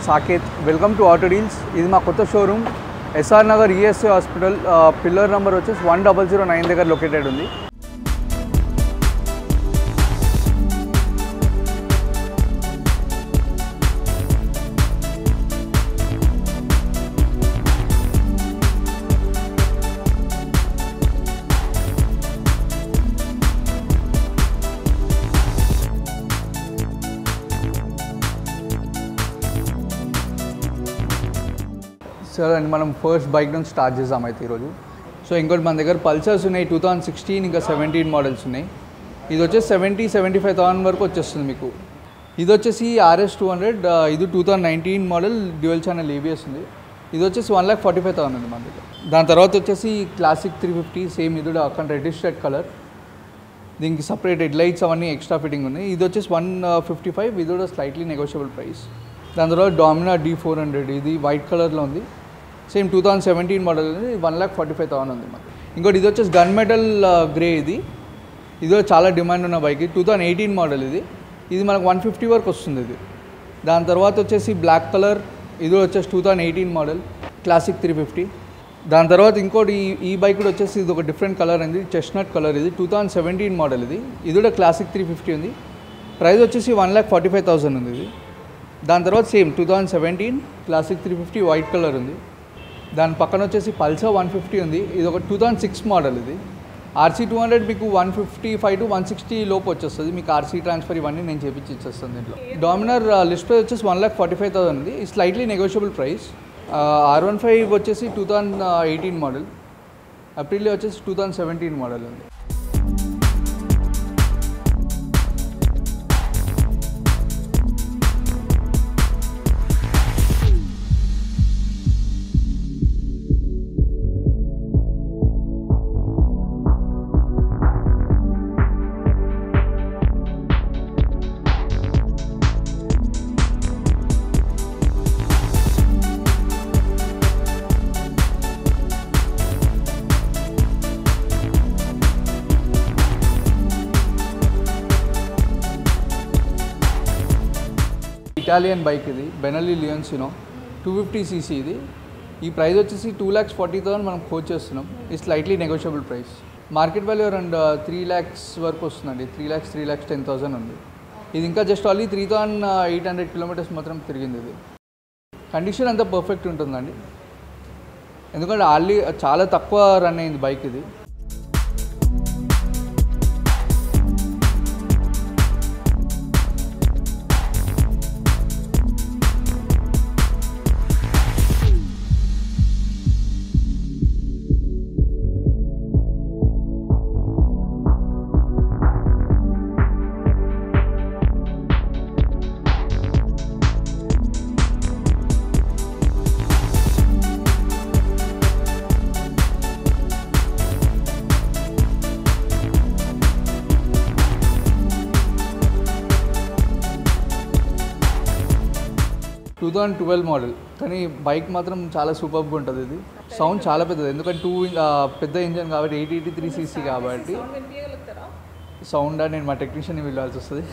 Saketh. Welcome to auto deals. ఇది మా కొత్త showroom SR Nagar ESI hospital pillar number వచ్చేసి 1009 దగ్గర లొకేటెడ్ ఉంది. సరే అండి, మనం ఫస్ట్ బైక్ నుంచి స్టార్ట్ చేద్దాం అయితే ఈరోజు. సో ఇంకోటి మన దగ్గర పల్సర్స్ ఉన్నాయి, 2016 ఇంకా 17 మోడల్స్ ఉన్నాయి. ఇది వచ్చేసి 70-75,000 వరకు వచ్చేస్తుంది మీకు. ఇది వచ్చేసి RS200, ఇది 2019 మోడల్ డ్యూయల్ ఛానల్ ABS ఉంది. ఇది వచ్చేసి 1,45,000 ఉంది మన దగ్గర. దాని తర్వాత వచ్చేసి క్లాసిక్ 350 సేమ్, ఇది అక్కడ రెడ్డిష్ రెడ్ కలర్, దీనికి సపరేట్ హెడ్ లైట్స్ అవన్నీ ఎక్స్ట్రా ఫిట్టింగ్ ఉన్నాయి. ఇది వచ్చేసి 155, ఇది కూడా స్లైట్లీ నెగోషియబుల్ ప్రైస్. దాని తర్వాత డామినార్ D400, ఇది వైట్ కలర్లో ఉంది, సేమ్ 2017 మోడల్ ఉంది, 1,45,000 ఉంది మనకి. ఇంకోటి ఇది వచ్చేసి గన్ మెటల్ గ్రే, ఇది చాలా డిమాండ్ ఉన్న బైక్. 2018 మోడల్ ఇది మనకు 150 వరకు వస్తుంది ఇది. దాని తర్వాత వచ్చేసి బ్లాక్ కలర్, ఇది వచ్చేసి 2018 మోడల్ క్లాసిక్ 350. దాని తర్వాత ఇంకోటి ఈ బైక్ కూడా వచ్చేసి ఇది ఒక డిఫరెంట్ కలర్ అండి, చెస్ట్నట్ కలర్, ఇది 2017 మోడల్, ఇది కూడా క్లాసిక్ 350 ఉంది. ప్రైస్ వచ్చేసి 1,45,000 ఉంది ఇది. దాని తర్వాత సేమ్ 2017 క్లాసిక్ 350 వైట్ కలర్ ఉంది. దాని పక్కన వచ్చేసి పల్సర్ 150 ఉంది, ఇది ఒక 2006 మోడల్. ఇది RC200 మీకు 155 to 160 లోపు వచ్చేస్తుంది. మీకు RC ట్రాన్స్ఫర్ ఇవన్నీ నేను చేపించి ఇచ్చేస్తాను దీంట్లో. డామినార్ లిస్ట్ ప్రైస్ వచ్చేసి 1,45,000 ఉంది, ఇది స్లైట్లీ నెగోషియబుల్ ప్రైస్. R15 వచ్చేసి 2018 మోడల్, అప్రిల్ వచ్చేసి 2017 మోడల్ ఉంది. ఇటాలియన్ బైక్ ఇది, బెనెల్లీ లియోన్సినో 250cc ఇది. ఈ ప్రైస్ వచ్చేసి 2,40,000 మనం కోచ్ చేస్తున్నాం, ఇది slightly negotiable price. Market value around 3 lakhs వరకు వస్తుందండి, 3,10,000 ఉంది. ఇది ఇంకా జస్ట్ ఓన్లీ 3,800 kilometers మాత్రం తిరిగింది. ఇది కండిషన్ అంతా పర్ఫెక్ట్ ఉంటుందండి, ఎందుకంటే ఆల్రెడీ చాలా తక్కువ రన్ అయింది బైక్ ఇది. టూ 2012 మోడల్, కానీ బైక్ మాత్రం చాలా సూపర్గా ఉంటుంది. ఇది సౌండ్ చాలా పెద్దది, ఎందుకంటే పెద్ద ఇంజన్ కాబట్టి 883cc కాబట్టి సౌండ్ నేను మా టెక్నీషియన్ని వెళ్ళాల్సి వస్తుంది.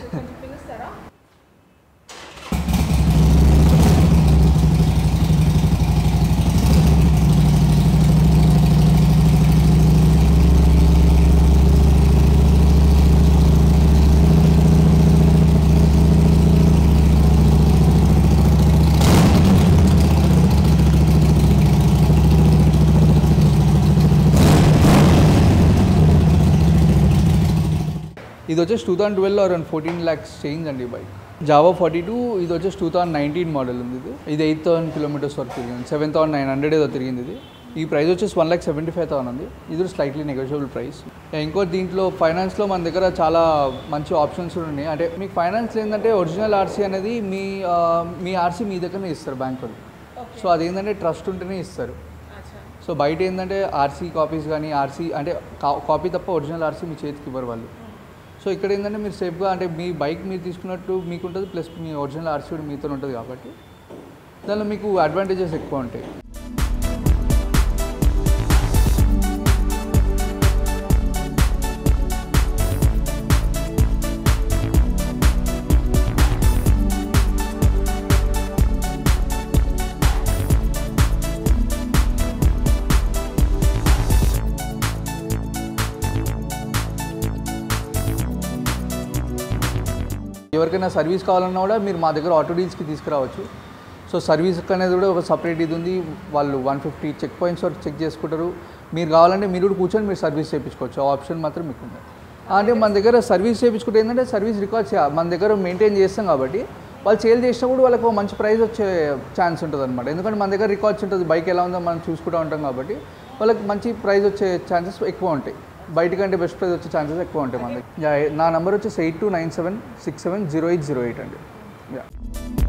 ఇది వచ్చేసి 2012 అరౌండ్ 14 lakhs చేంజ్ అండి బైక్. జావా 42, ఇది వచ్చేసి 2019 మోడల్ ఉంది. ఇది 8,000 kilometers వరకు తిరిగింది, 7,900 ఏదో తిరిగింది. ఇది ఈ ప్రైస్ వచ్చేసి 1,75,000 ఉంది, ఇది స్లైట్లీ నెగోషియబుల్ ప్రైస్. ఇంకో దీంట్లో ఫైనాన్స్లో మన దగ్గర చాలా మంచి ఆప్షన్స్ ఉన్నాయి. అంటే మీకు ఫైనాన్స్ ఏంటంటే ఒరిజినల్ RC అనేది మీ RC మీ దగ్గరనే ఇస్తారు బ్యాంకులు. సో అదేంటంటే ట్రస్ట్ ఉంటేనే ఇస్తారు. సో బయట ఏంటంటే RC కాపీస్ కానీ RC అంటే కాపీ తప్ప ఒరిజినల్ RC మీ చేతికి ఇవ్వరు వాళ్ళు. సో ఇక్కడ ఏంటంటే మీరు సేఫ్గా అంటే మీ బైక్ మీరు తీసుకున్నట్టు మీకు ఉంటుంది, ప్లస్ మీ ఒరిజినల్ RC కూడా మీతో ఉంటుంది కాబట్టి దానిలో మీకు అడ్వాంటేజెస్ ఎక్కువ ఉంటాయి. ఎవరికైనా సర్వీస్ కావాలన్నా కూడా మీరు మా దగ్గర ఆటో డీల్స్కి తీసుకురావచ్చు. సో సర్వీస్ అనేది కూడా ఒక సపరేట్ ఇది ఉంది. వాళ్ళు 150 చెక్ పాయింట్స్ వరకు చెక్ చేసుకుంటారు. మీరు కావాలంటే మీరు కూడా కూర్చొని మీరు సర్వీస్ చేయించుకోవచ్చు. ఆ ఆప్షన్ మాత్రం మీకు ఉంది. అంటే మన దగ్గర సర్వీస్ చేయించుకుంటే ఏంటంటే సర్వీస్ రికార్డ్స్ మన దగ్గర మెయింటైన్ చేస్తాం కాబట్టి వాళ్ళు సేల్ చేసినప్పుడు వాళ్ళకి ఒక మంచి ప్రైస్ వచ్చే ఛాన్స్ ఉంటుంది అనమాట. ఎందుకంటే మన దగ్గర రికార్డ్స్ ఉంటుంది, బైక్ ఎలా ఉందో మనం చూసుకుంటూ ఉంటాం కాబట్టి వాళ్ళకి మంచి ప్రైస్ వచ్చే ఛాన్సెస్ ఎక్కువ ఉంటాయి. బయట కంటే బెస్ట్ ప్రైస్ వచ్చే ఛాన్సెస్ ఎక్కువ ఉంటాయి మన దగ్గర. నా నెంబర్ వచ్చేసి 8297670808 అండి.